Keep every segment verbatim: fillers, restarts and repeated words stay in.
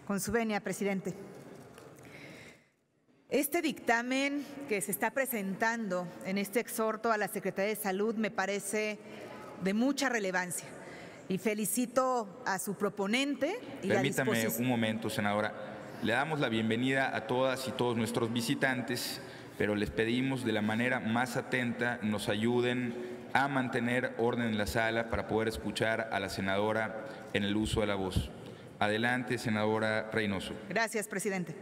Con su venia, presidente. Este dictamen que se está presentando en este exhorto a la Secretaría de Salud me parece de mucha relevancia y felicito a su proponente. Y Permítame la un momento, senadora. Le damos la bienvenida a todas y todos nuestros visitantes, pero les pedimos de la manera más atenta nos ayuden a mantener orden en la sala para poder escuchar a la senadora en el uso de la voz. Adelante, senadora Reynoso. Gracias, presidente.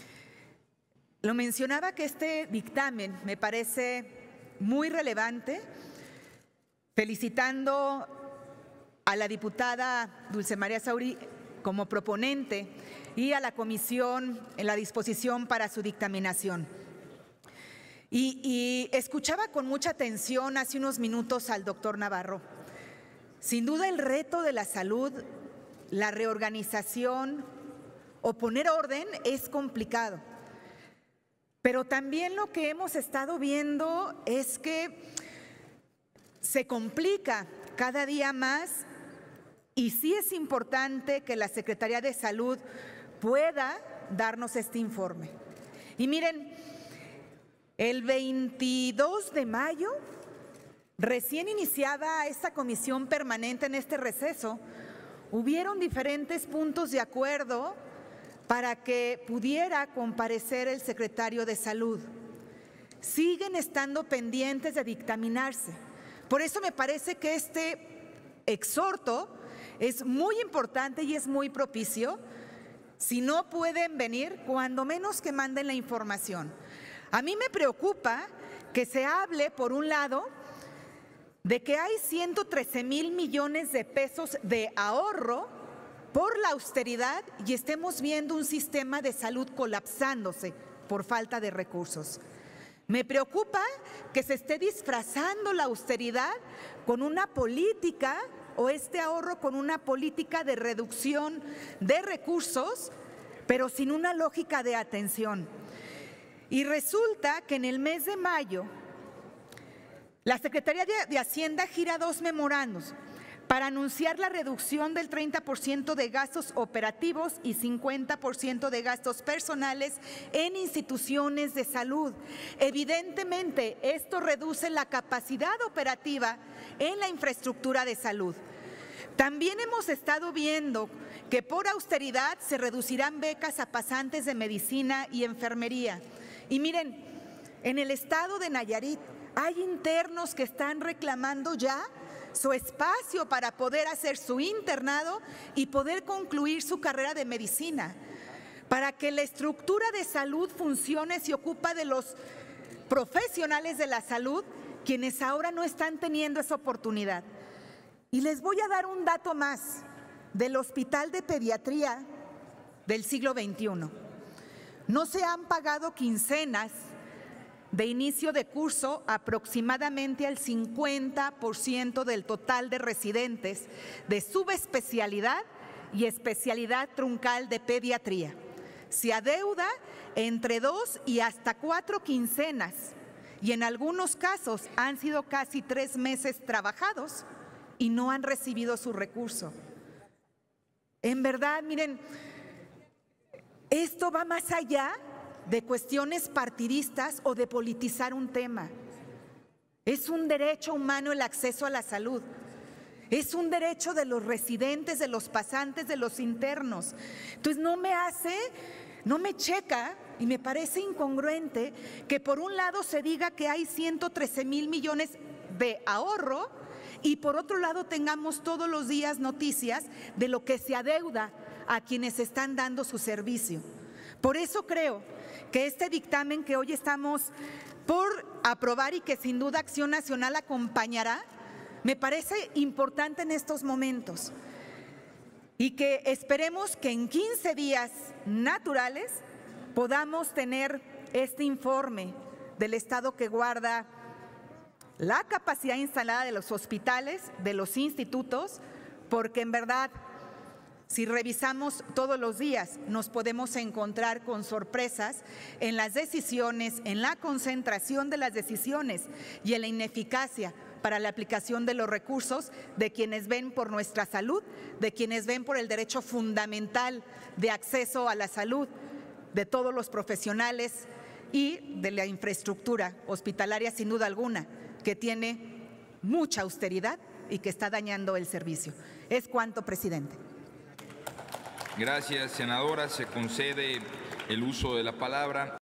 Lo mencionaba que este dictamen me parece muy relevante, felicitando a la diputada Dulce María Sauri como proponente y a la comisión en la disposición para su dictaminación. Y, y escuchaba con mucha atención hace unos minutos al doctor Navarro. Sin duda el reto de la salud, la reorganización o poner orden es complicado. Pero también lo que hemos estado viendo es que se complica cada día más y sí es importante que la Secretaría de Salud pueda darnos este informe. Y miren, el veintidós de mayo, recién iniciada esta comisión permanente en este receso, hubieron diferentes puntos de acuerdo para que pudiera comparecer el secretario de Salud. Siguen estando pendientes de dictaminarse. Por eso me parece que este exhorto es muy importante y es muy propicio. Si no pueden venir, cuando menos que manden la información. A mí me preocupa que se hable, por un lado, de que hay ciento trece mil millones de pesos de ahorro por la austeridad y estemos viendo un sistema de salud colapsándose por falta de recursos. Me preocupa que se esté disfrazando la austeridad con una política o este ahorro con una política de reducción de recursos, pero sin una lógica de atención. Y resulta que en el mes de mayo, la Secretaría de Hacienda gira dos memorandos para anunciar la reducción del treinta por ciento de gastos operativos y cincuenta por ciento de gastos personales en instituciones de salud. Evidentemente, esto reduce la capacidad operativa en la infraestructura de salud. También hemos estado viendo que por austeridad se reducirán becas a pasantes de medicina y enfermería. Y miren, en el estado de Nayarit hay internos que están reclamando ya su espacio para poder hacer su internado y poder concluir su carrera de medicina. Para que la estructura de salud funcione, se ocupa de los profesionales de la salud, quienes ahora no están teniendo esa oportunidad. Y les voy a dar un dato más del Hospital de Pediatría del siglo veintiuno. No se han pagado quincenas de inicio de curso aproximadamente al cincuenta por ciento del total de residentes de subespecialidad y especialidad truncal de pediatría. Se adeuda entre dos y hasta cuatro quincenas y en algunos casos han sido casi tres meses trabajados y no han recibido su recurso. En verdad, miren, esto va más allá de cuestiones partidistas o de politizar un tema. Es un derecho humano el acceso a la salud. Es un derecho de los residentes, de los pasantes, de los internos. Entonces no me hace, no me checa y me parece incongruente que por un lado se diga que hay ciento trece mil millones de ahorro y por otro lado tengamos todos los días noticias de lo que se adeuda a quienes están dando su servicio. Por eso creo que este dictamen que hoy estamos por aprobar y que sin duda Acción Nacional acompañará, me parece importante en estos momentos y que esperemos que en quince días naturales podamos tener este informe del estado que guarda la capacidad instalada de los hospitales, de los institutos, porque en verdad, si revisamos todos los días, nos podemos encontrar con sorpresas en las decisiones, en la concentración de las decisiones y en la ineficacia para la aplicación de los recursos de quienes ven por nuestra salud, de quienes ven por el derecho fundamental de acceso a la salud de todos los profesionales y de la infraestructura hospitalaria, sin duda alguna, que tiene mucha austeridad y que está dañando el servicio. Es cuanto, presidente. Gracias, senadora. Se concede el uso de la palabra.